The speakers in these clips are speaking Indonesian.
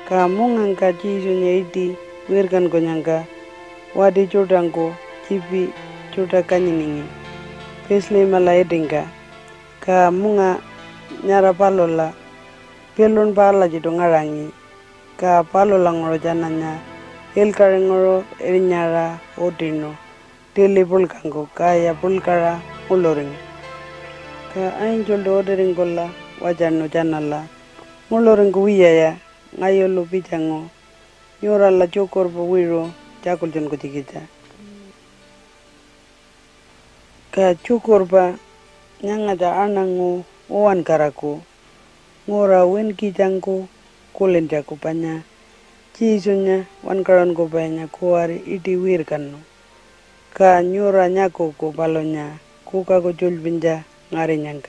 ka munganga chisunya iti wirkan ko nyangka wadi chudangko chipi chuda kanyiningi pesle mala edinga ka munga nyara palola pelon pala jido ngarangi ka palola ngoro jananya elkare ngoro erinyara odino tele pulkango kaya pulkara uloring ka angel do odering golla wajanno janalla uloring wiyaya ngayolo pijango yoralla chokor bo wiro jakul jon ko tikita ka chokor ba nyanga da anango owan karaku ngora wen kijangko kulen jaku panya chisunya wan karon ko panya kuari iti wir kanno ka nyora nyako ko balonya kuka ko julbinja ngari nyangka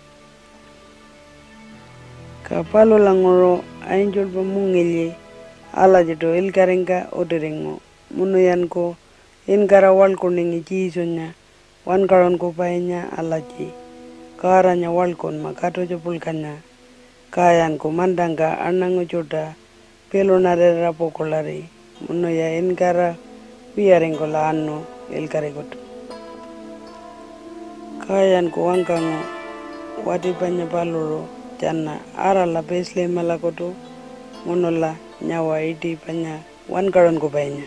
ka palo langoro ainjol pemungilye ala jido ilkarenga oderengo munuyan ko inkara wal kuningi chisunya wan karon ko panya alaji karanya wal kon makato jopulkanya kayan ko mandanga anango joda pelonare rapokolari munoya inkara piarengola anno ilkaregot kayan ko wangkango wadi panya paloro janna arala pesle malakoto munola nyawa iti panya wan karon ko panya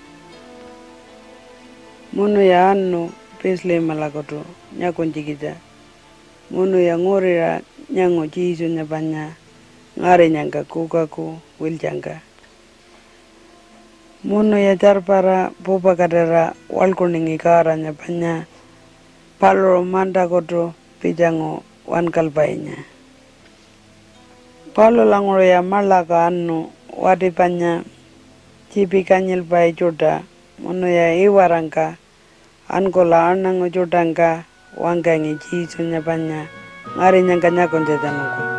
munoya anno pesle malakoto nyakon jigija mono ya ngorira nyango jisu nyapanya ngare nyangka kukaku wiljangka mono ya jarpara boba kadara walkuningi kara nyapanya paloro manda koto pijango wan kalpainya palo langoro ya malaka anno wadi panya cipi kanyil pai joda mono ya iwarangka ankola anango jodangka wangkangi jisu nyapanya ngari nyangka nyakon jetanuku